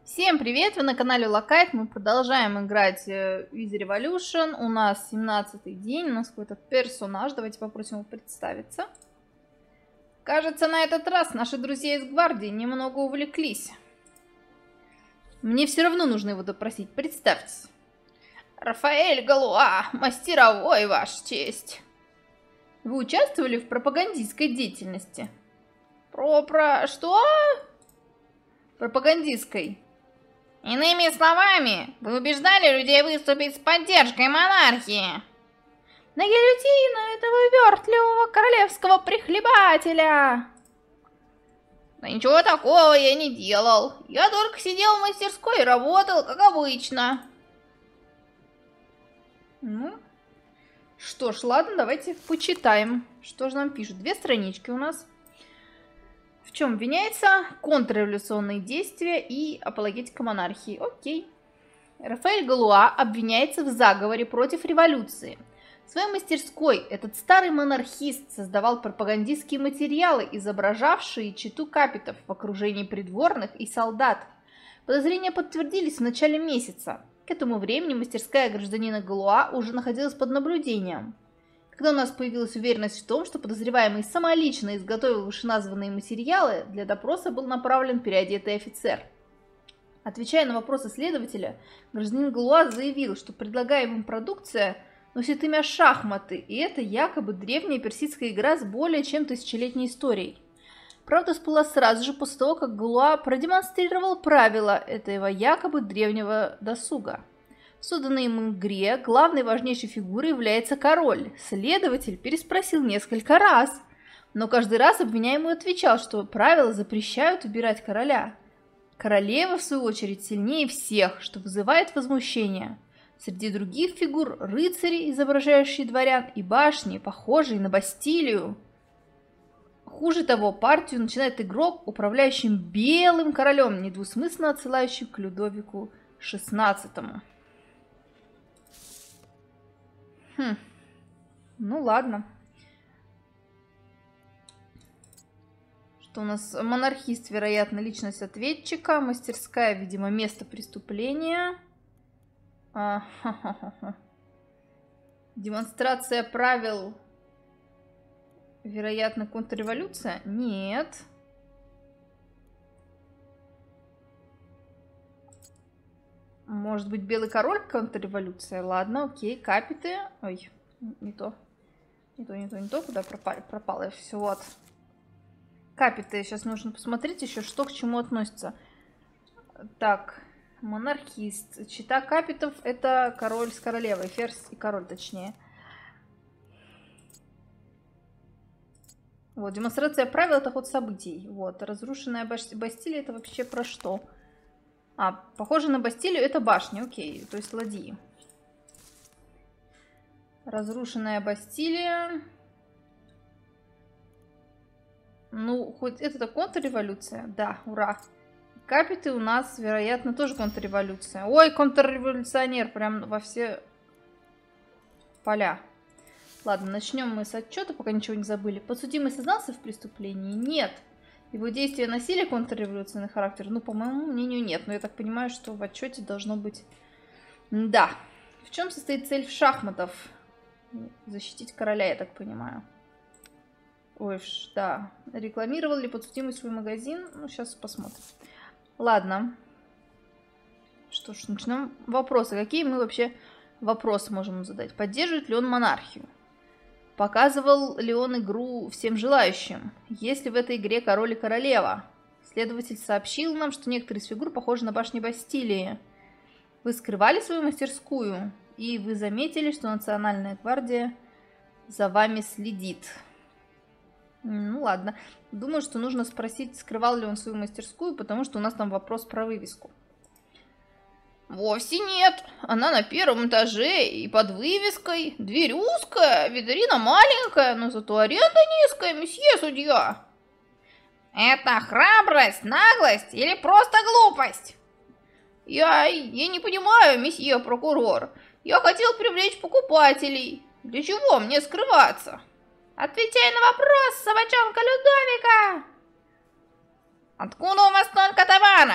Всем привет! Вы на канале Локайт. Мы продолжаем играть With Revolution. У нас 17-й день. У нас какой-то персонаж. Давайте попросим его представиться. Кажется, на этот раз наши друзья из гвардии немного увлеклись. Мне все равно нужно его допросить. Представьтесь. Рафаэль Галуа, мастеровой, ваша честь. Вы участвовали в пропагандистской деятельности? Что? Пропагандистской. Иными словами, вы убеждали людей выступить с поддержкой монархии. На гильотину этого вертливого королевского прихлебателя. Да ничего такого я не делал. Я только сидел в мастерской и работал, как обычно. Ну, что ж, ладно, давайте почитаем. Что же нам пишут? 2 странички у нас. В чем обвиняется? Контрреволюционные действия и апологетика монархии. Окей. Рафаэль Галуа обвиняется в заговоре против революции. В своей мастерской этот старый монархист создавал пропагандистские материалы, изображавшие чету капитов в окружении придворных и солдат. Подозрения подтвердились в начале месяца. К этому времени мастерская гражданина Галуа уже находилась под наблюдением. Когда у нас появилась уверенность в том, что подозреваемый самолично изготовил вышеназванные материалы, для допроса был направлен переодетый офицер. Отвечая на вопросы следователя, гражданин Галуа заявил, что предлагаемая продукция носит имя шахматы, и это якобы древняя персидская игра с более чем тысячелетней историей. Правда всплыла сразу же после того, как Галуа продемонстрировал правила этого якобы древнего досуга. В созданной им игре главной важнейшей фигурой является король. Следователь переспросил несколько раз, но каждый раз обвиняемый отвечал, что правила запрещают убирать короля. Королева, в свою очередь, сильнее всех, что вызывает возмущение. Среди других фигур рыцари, изображающие дворян, и башни, похожие на Бастилию. Хуже того, партию начинает игрок, управляющим белым королем, недвусмысленно отсылающий к Людовику XVI. Ну ладно. Что у нас? Монархист, вероятно, личность ответчика. Мастерская, видимо, место преступления. Демонстрация правил. Вероятно, контрреволюция? Нет. Может быть, белый король, контрреволюция? Ладно, окей, капиты. Ой, не то. Не то, куда пропало все, вот. Капиты, сейчас нужно посмотреть еще, что к чему относится. Так, монархист. Чета капитов — это король с королевой, ферзь и король, точнее. Вот, демонстрация правил — это ход событий. Вот, разрушенная Бастилия — это вообще про что? Похоже на Бастилию — это башня, окей, то есть ладьи. Разрушенная Бастилия. Ну, хоть это контрреволюция. Да, ура. Капиты у нас, вероятно, тоже контрреволюция. Ой, контрреволюционер, прям во все поля. Ладно, начнем мы с отчета, пока ничего не забыли. Подсудимый сознался в преступлении? Нет. Его действия носили контрреволюционный характер? Ну, по моему мнению, нет. Но я так понимаю, что в отчете должно быть... Да. В чем состоит цель шахматов? Защитить короля, я так понимаю. Ой, да. Рекламировал ли подсудимый свой магазин? Ну, сейчас посмотрим. Ладно. Что ж, начнем вопросы. Какие мы вообще вопросы можем задать? Поддерживает ли он монархию? Показывал ли он игру всем желающим? Есть ли в этой игре король и королева? Следователь сообщил нам, что некоторые из фигур похожи на башни Бастилии. Вы скрывали свою мастерскую? И вы заметили, что Национальная гвардия за вами следит? Ну ладно. Думаю, что нужно спросить, скрывал ли он свою мастерскую, потому что у нас там вопрос про вывеску. Вовсе нет. Она на 1-м этаже и под вывеской. Дверь узкая, витрина маленькая, но зато аренда низкая, месье судья. Это храбрость, наглость или просто глупость? Я не понимаю, месье прокурор. Я хотел привлечь покупателей. Для чего мне скрываться? Отвечай на вопрос, собачонка Людовика. Откуда у вас столько товара? К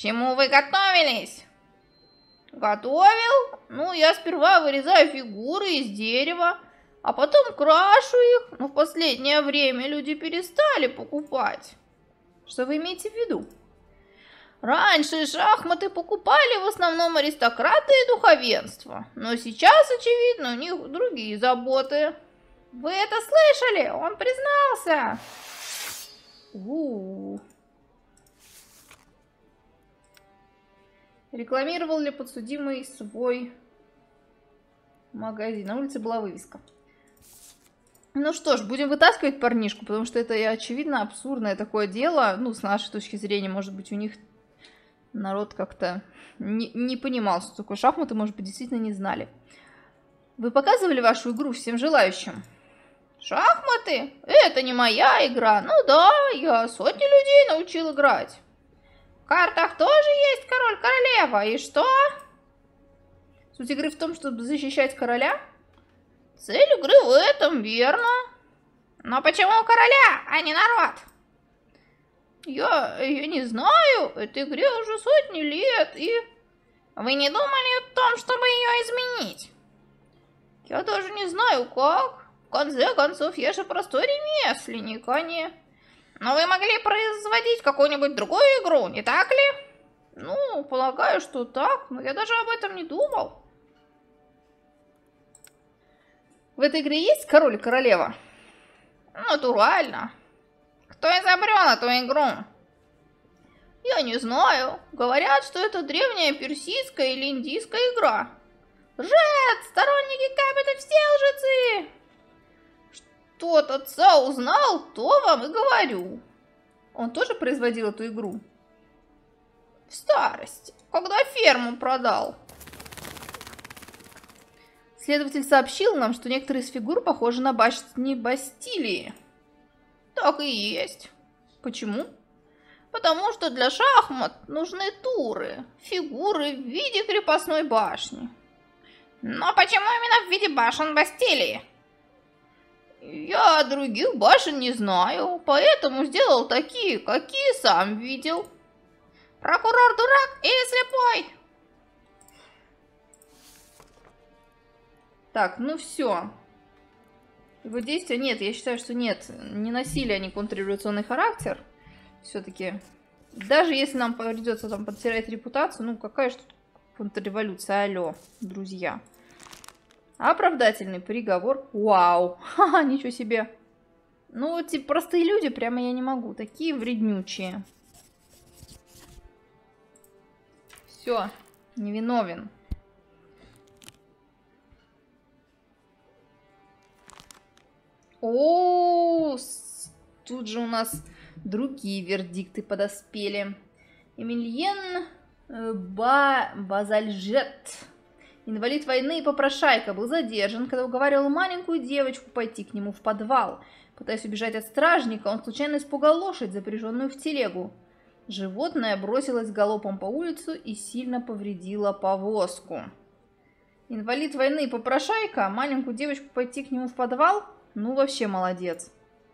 чему вы готовились? Готовил? Ну, я сперва вырезаю фигуры из дерева, а потом крашу их. Но в последнее время люди перестали покупать. Что вы имеете в виду? Раньше шахматы покупали в основном аристократы и духовенство, но сейчас, очевидно, у них другие заботы. Вы это слышали? Он признался. Рекламировал ли подсудимый свой магазин? На улице была вывеска. Ну что ж, будем вытаскивать парнишку, потому что это, очевидно, абсурдное такое дело. Ну, с нашей точки зрения, может быть, у них народ как-то не понимал, что такое шахматы, может быть, действительно не знали. Вы показывали вашу игру всем желающим? Шахматы? Это не моя игра. Ну да, я сотни людей научил играть. В картах тоже есть король-королева. И что? Суть игры в том, чтобы защищать короля? Цель игры в этом, верно. Но почему короля, а не народ? Я не знаю. Этой игре уже сотни лет, и... Вы не думали о том, чтобы ее изменить? Я даже не знаю, как. В конце концов, я же простой ремесленник, а не... Но вы могли производить какую-нибудь другую игру, не так ли? Ну, полагаю, что так, но я даже об этом не думал. В этой игре есть король и королева? Натурально. Кто изобрел эту игру? Я не знаю. Говорят, что это древняя персидская или индийская игра. Лжец! Сторонники Капиты все лжецы! Что от отца узнал, то вам и говорю. Он тоже производил эту игру? В старости, когда ферму продал. Следователь сообщил нам, что некоторые из фигур похожи на башни Бастилии. Так и есть. Почему? Потому что для шахмат нужны туры, фигуры в виде крепостной башни. Но почему именно в виде башен Бастилии? Я других башен не знаю, поэтому сделал такие, какие сам видел. Прокурор дурак или слепой? Так, ну все. Его действия нет, я считаю, что нет. Не носили они контрреволюционный характер. Все-таки. Даже если нам придется там потерять репутацию, ну какая же тут контрреволюция, алло, друзья. Оправдательный приговор. Вау, ха-ха, ничего себе. Ну, типа, простые люди, прямо я не могу. Такие вреднючие. Все, невиновен. О, тут же у нас другие вердикты подоспели. Эмильен Базальжет, инвалид войны и попрошайка, был задержан, когда уговаривал маленькую девочку пойти к нему в подвал. Пытаясь убежать от стражника, он случайно испугал лошадь, запряженную в телегу. Животное бросилось галопом по улицу и сильно повредило повозку. Инвалид войны и попрошайка, маленькую девочку пойти к нему в подвал? Ну, вообще молодец.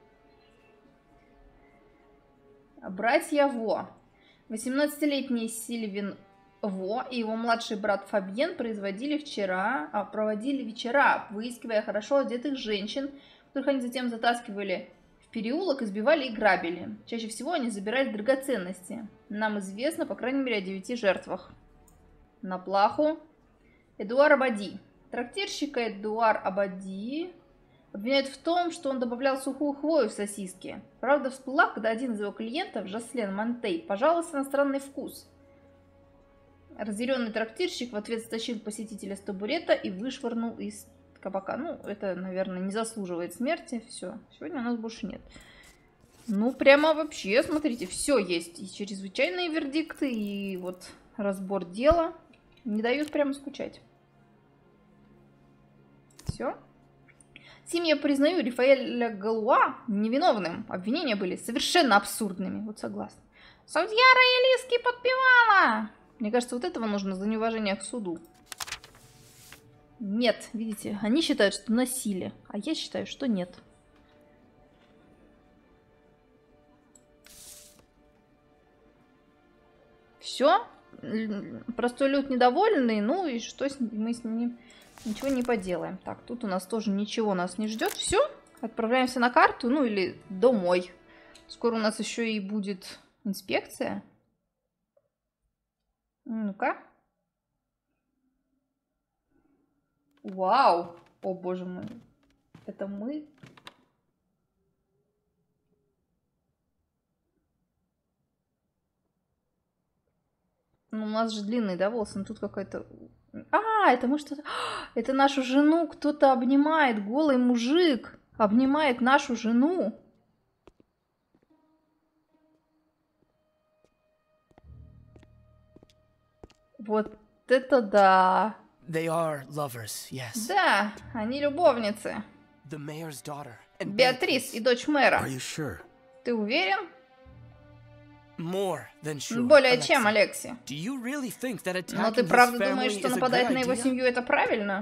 Братья Во. 18-летний Сильвин Во и его младший брат Фабьен проводили вечера, выискивая хорошо одетых женщин, которых они затем затаскивали в переулок, избивали и грабили. Чаще всего они забирали драгоценности. Нам известно, по крайней мере, о 9 жертвах. На плаху. Эдуар Абади. Трактирщика Эдуар Абади обвиняют в том, что он добавлял сухую хвою в сосиски. Правда всплыла, когда один из его клиентов, Жаслен Монтей, пожаловался на странный вкус. Разъяренный трактирщик в ответ стащил посетителя с табурета и вышвырнул из кабака. Ну, это, наверное, не заслуживает смерти. Все, сегодня у нас больше нет. Ну, прямо вообще, смотрите, все есть. И чрезвычайные вердикты, и вот разбор дела. Не дают прямо скучать. Все. Сим я признаю Рафаэля Галуа невиновным. Обвинения были совершенно абсурдными. Вот согласна. Судья Роялистский подпевала. Мне кажется, вот этого нужно за неуважение к суду. Нет, видите, они считают, что насилие, а я считаю, что нет. Все. Простой люд недовольный. Ну и что мы с ним ничего не поделаем. Так, тут у нас тоже ничего нас не ждет. Все. Отправляемся на карту. Ну или домой. Скоро у нас еще и будет инспекция. Ну-ка. Вау. О, боже мой. Это мы... Ну, у нас же длинный, да, волосы? Но тут какой-то... А, это мы что-то... Это нашу жену кто-то обнимает. Голый мужик обнимает нашу жену. Вот это да. They are lovers, yes. Да, они любовницы. The mayor's daughter and Беатрис и дочь мэра. Are you sure? Ты уверен? More than sure. Более чем, Алекси. Do you really think that attacking Но ты his правда family думаешь, что is a нападать good на его idea? семью это правильно?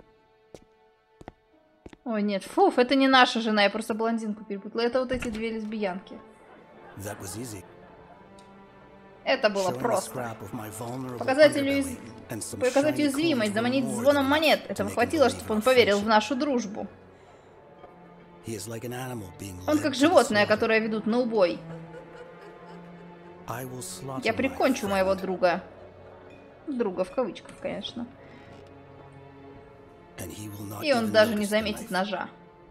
Ой, нет, фуф, это не наша жена, я просто блондинку перепутала. Это вот эти две лесбиянки. That was easy. Это было Showing a просто. scrap of my vulnerable Показать underbelly and some Показать shiny уязвимость, coins заманить were more звоном than монет. enough to Этого make him хватило, believe чтобы in он our поверил в friendship. нашу дружбу. He is like an animal being Он led как to the животное, slaughter. которое ведут на убой. I will slaughter Я my прикончу моего friend, друга. Друга в кавычках, конечно. and he will not И он even даже не notice the заметит knife. ножа.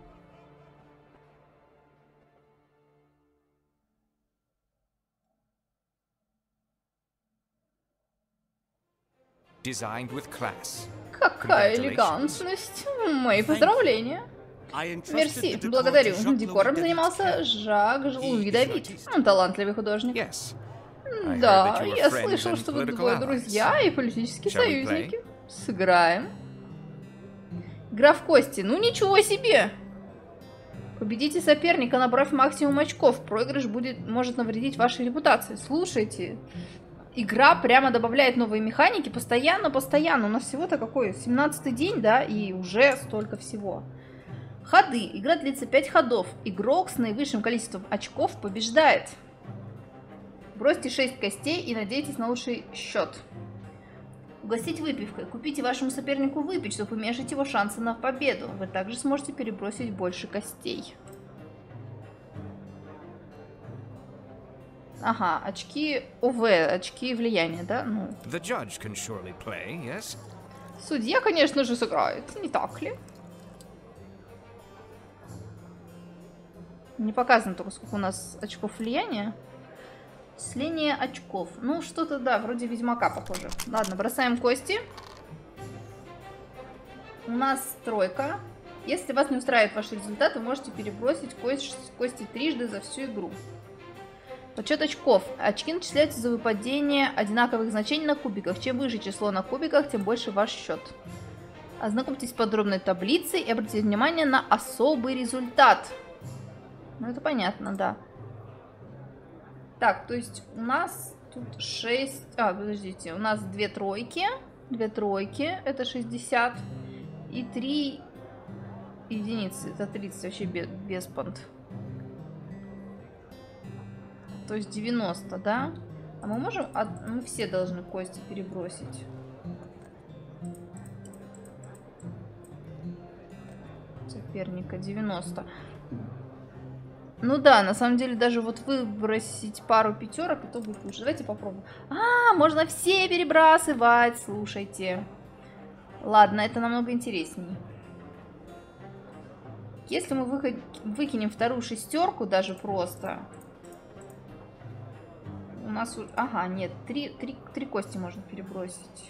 Designed with class. Какая Congratulations. элегантность. Мои поздравления. I entrusted Мерси, the decor благодарю. to Jacques Декором Louis занимался David's Жак He Луи is Давид. an artist. Он талантливый художник. Yes. I Да, heard that you were я friends слышал, and что вы political двое allies. друзья и политические Shall we союзники. Сыграем. Игра в кости. Ну ничего себе! Победите соперника, набрав максимум очков. Проигрыш может навредить вашей репутации. Слушайте, игра прямо добавляет новые механики постоянно. У нас всего-то какой? 17-й день, да? И уже столько всего. Ходы. Игра длится 5 ходов. Игрок с наивысшим количеством очков побеждает. Бросьте 6 костей и надейтесь на лучший счет. Угостить выпивкой. Купите вашему сопернику выпить, чтобы уменьшить его шансы на победу. Вы также сможете перебросить больше костей. Ага, очки ОВ, очки влияния, да? Ну. The judge can surely play, yes? Судья, конечно же, сыграет, не так ли? Не показано только, сколько у нас очков влияния. Сление очков. Ну, что-то, да, вроде Ведьмака похоже. Ладно, бросаем кости. У нас тройка. Если вас не устраивает ваш результат, вы можете перебросить кости трижды за всю игру. Подсчет очков. Очки начисляются за выпадение одинаковых значений на кубиках. Чем выше число на кубиках, тем больше ваш счет. Ознакомьтесь с подробной таблицей и обратите внимание на особый результат. Ну, это понятно, да. Так, то есть у нас тут 6... А, подождите, у нас 2 тройки. 2 тройки, это 60. И 3 единицы, это 30, вообще без понт. То есть 90, да? А мы можем... Мы все должны кости перебросить. Соперника 90. Ну да, на самом деле даже вот выбросить пару пятерок, это будет лучше. Давайте попробуем. А, можно все перебрасывать, слушайте. Ладно, это намного интереснее. Если мы выкинем вторую шестерку даже просто... У нас... Ага, нет, три кости можно перебросить.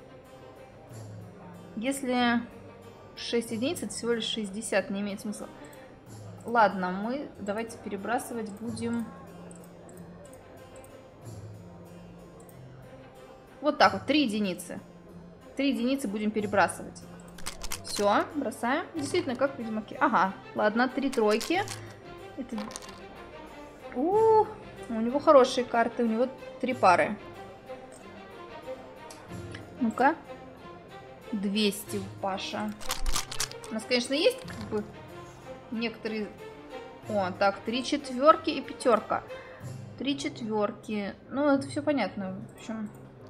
Если 6 единиц, это всего лишь 60, не имеет смысла. Ладно, мы давайте перебрасывать будем... Вот так вот, 3 единицы. 3 единицы будем перебрасывать. Все, бросаем. Действительно, как в Ведьмаке. Ага, ладно, 3 тройки. Это... У него хорошие карты, у него 3 пары. Ну-ка. 200 у Паша. У нас, конечно, есть как бы некоторые... О, так, 3 четверки и пятерка. 3 четверки. Ну, это все понятно. В общем,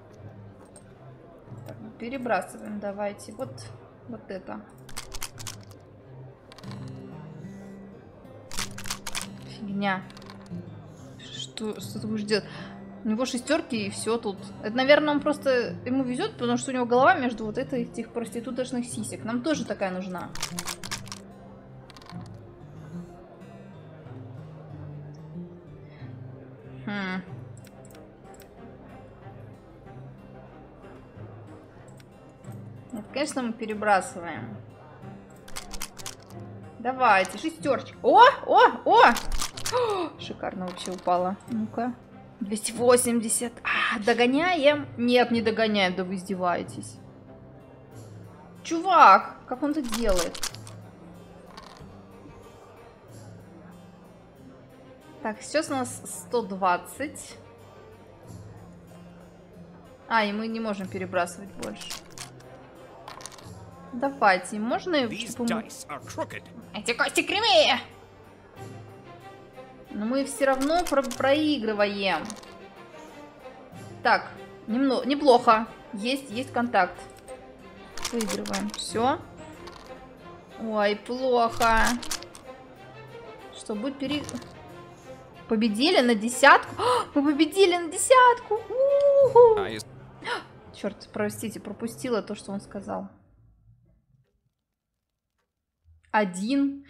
так, перебрасываем. Давайте. Вот это. Фигня. Что ты будешь делать? У него шестерки и все тут. Это, наверное, он просто... Ему везет, потому что у него голова между вот этих проституточных сисек. Нам тоже такая нужна. Нет, конечно, мы перебрасываем. Давайте, шестерочка. О! Шикарно вообще упала. Ну-ка. 280. Догоняем? Нет, не догоняем, да вы издеваетесь. Чувак, как он это делает? Так, сейчас у нас 120. И мы не можем перебрасывать больше. Давайте, можно... Эти кости кривые! Но мы все равно проигрываем. Так, неплохо. Есть контакт. Выигрываем. Все. Ой, плохо. Что, будет Победили на 10? Мы победили на 10! Черт, простите, пропустила то, что он сказал. 1.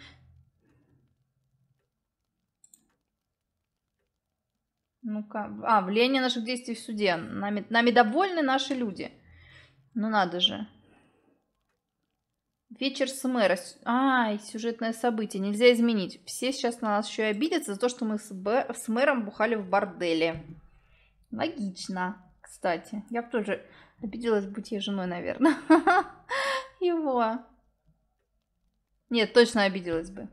Ну-ка. Влияние наших действий в суде. Нами довольны наши люди. Ну надо же. Вечер с мэра. Сюжетное событие. Нельзя изменить. Все сейчас на нас еще и обидятся за то, что мы с мэром бухали в борделе. Логично, кстати. Я бы тоже обиделась, будь я женой, наверное. Его. Нет, точно обиделась бы.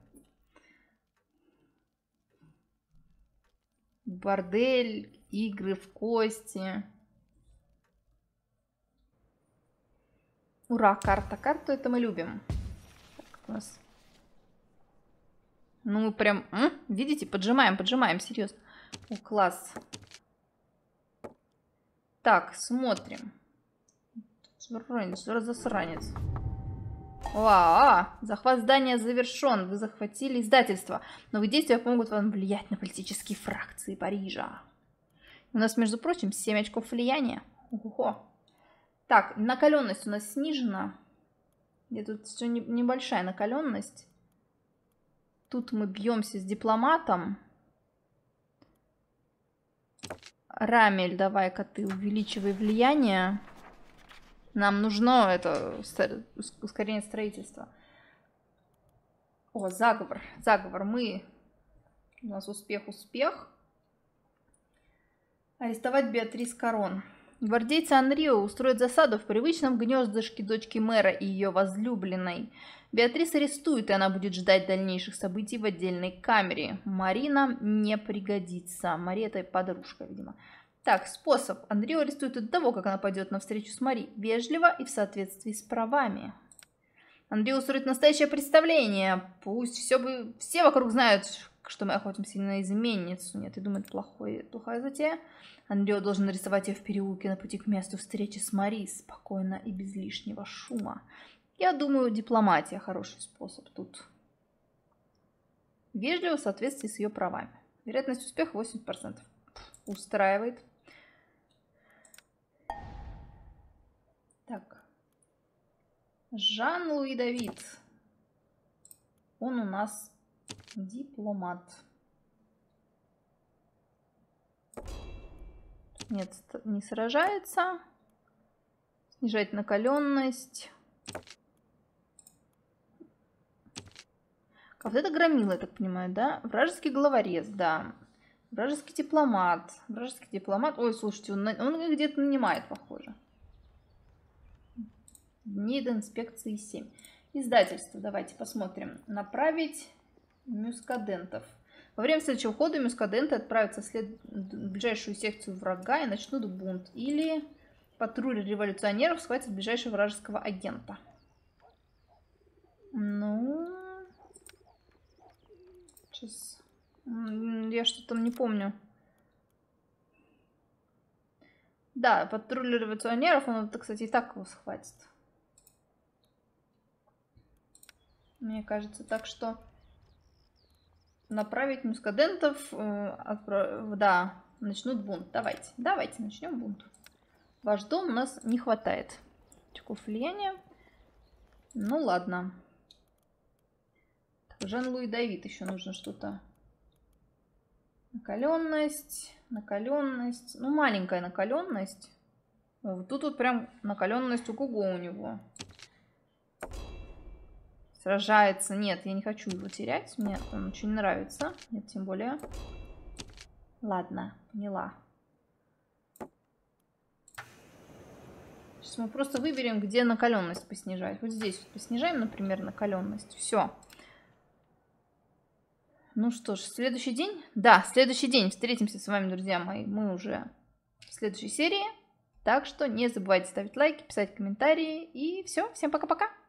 Бордель, игры в кости. Ура, карта. Карту это мы любим. Так, у нас... Ну, мы прям... Видите, поджимаем, серьезно. Класс. Так, смотрим. Засранец. Захват здания завершен. Вы захватили издательство. Новые действия помогут вам влиять на политические фракции Парижа. У нас, между прочим, 7 очков влияния. Ого. Так, накаленность у нас снижена. Где тут все небольшая накаленность. Тут мы бьемся с дипломатом. Рамель, давай-ка ты увеличивай влияние. Нам нужно это ускорение строительства. Заговор. У нас успех. Арестовать Беатрис Корон. Гвардейцы Анрио устроят засаду в привычном гнездышке дочки мэра и ее возлюбленной. Беатрис арестует, и она будет ждать дальнейших событий в отдельной камере. Марина не пригодится. Мария это подружка, видимо. Так, способ. Анрио арестует до того, как она пойдет на встречу с Мари. Вежливо и в соответствии с правами. Анрио устроит настоящее представление. Пусть все вокруг знают, что мы охотимся на изменницу. Нет, я думаю, это плохая затея. Анрио должен нарисовать ее в переулке на пути к месту встречи с Мари. Спокойно и без лишнего шума. Я думаю, дипломатия хороший способ тут. Вежливо в соответствии с ее правами. Вероятность успеха 80%. Устраивает. Так. Жан-Луи Давид. Он у нас дипломат. Нет, не сражается. Снижать накаленность. Вот это громила, я так понимаю, да? Вражеский головорез, да. Вражеский дипломат. Ой, слушайте, он где-то нанимает, похоже. Дни до инспекции 7. Издательство. Давайте посмотрим. Направить мюскадентов. Во время следующего хода мюскаденты отправятся в ближайшую секцию врага и начнут бунт. Или патруль революционеров схватит ближайшего вражеского агента. Ну... Сейчас... Я что-то там не помню. Да, патруль революционеров, он, кстати, и так его схватит. Мне кажется, так что направить мускадентов, да, начнут бунт. Давайте начнем бунт. Ваш дом у нас не хватает очков влияния. Ну ладно. Жан-Луи Давид еще нужно что-то. Накаленность. Ну, маленькая накаленность. Вот тут вот прям накаленность ого-го у него. Сражается. Нет, я не хочу его терять. Мне он очень нравится. Нет, тем более. Ладно, поняла. Сейчас мы просто выберем, где накаленность поснижать. Вот здесь вот поснижаем, например, накаленность. Все. Ну что ж, следующий день? Да, следующий день. Встретимся с вами, друзья мои. Мы уже в следующей серии. Так что не забывайте ставить лайки, писать комментарии. И все. Всем пока-пока.